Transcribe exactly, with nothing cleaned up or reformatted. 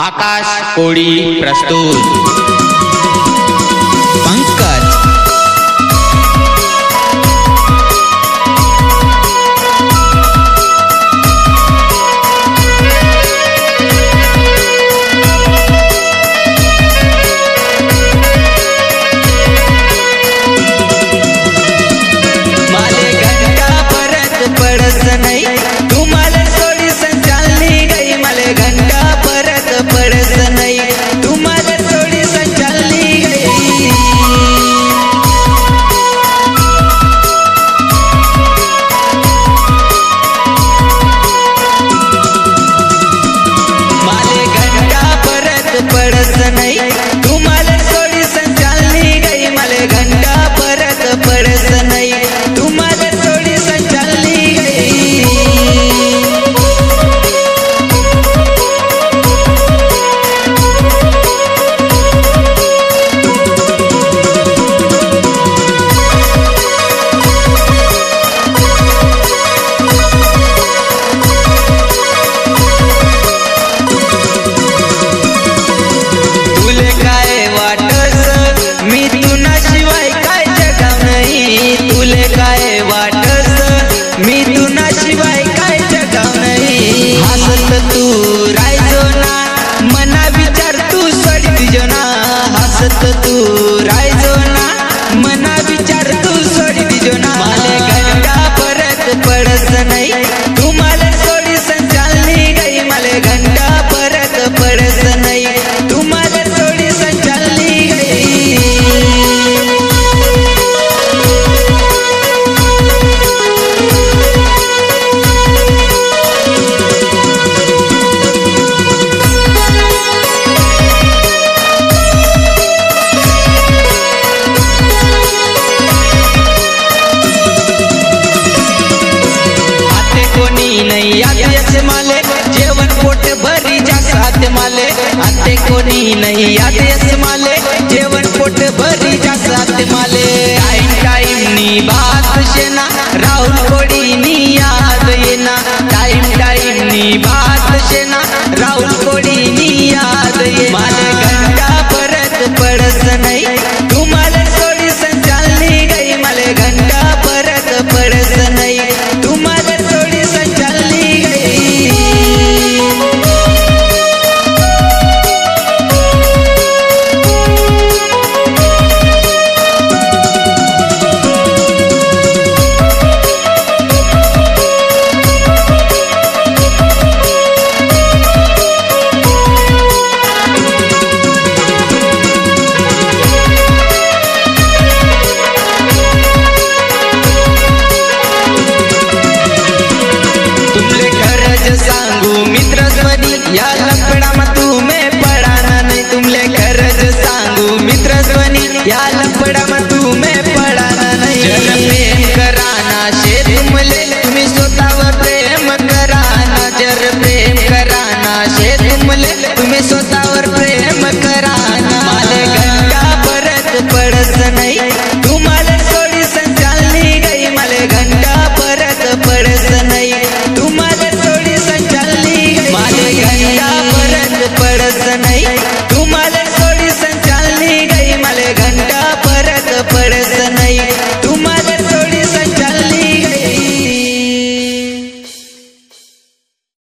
आकाश कोळी प्रस्तुत पंकज माले घंटा परत पडस नाही तुम्हाला सोडी संचालनी गई माले घंटा परत पडस नाही तुम्हाला सोडी संचालनी गई माले घंटा परत पडस नाही तुम्हाला सोडी संचालनी गई माले घंटा परत पडस नाही तुम्हाला सोडी संचालनी गई तुले काय वाटस मी तुना शिवाय काय जगाव नाही तुले काय वाटस मी तुना शिवाय काय जगाव नाही हसत तू रायजो ना मना विचार तू सोडी दिजो ना हसत तू रायजो ना मना विचार तू सोडी दिजो ना माले घंटा परत पडस नाही तुम्हाला सोडी संचालनी गई माले घंटा परत पडस नाही तुम्हाला सोडी संचालनी गई आते कोणी नाही आते असे माले जेवण पोट भरी जा साथ माले आते कोणी नाही आते असे माले जेवण पोट भरी जा साथ माले टाइम टाइम नी बात शेना राहुल कोडी नी याद येना टाइम टाइम नी बात शेना राहुल कोडी नी याद ये माले घंटा परत पडस नाही तुम्हाला सोडी संचालनी गई माले घंटा परत पडस नाही तुम्हाला सोडी संचालनी गई तुमले खरंच सांगू मित्रस्वनी या लफडामा तुम्ही पडाना नाही तुमले खरंच सांगू मित्रस्वनी या लफडामा तुम्ही पडाना नाही जर प्रेम कराना शे तुमले तुम्ही स्वतःवर प्रेम कराना जर प्रेम कराना शे तुमले तुम्ही स्वतःवर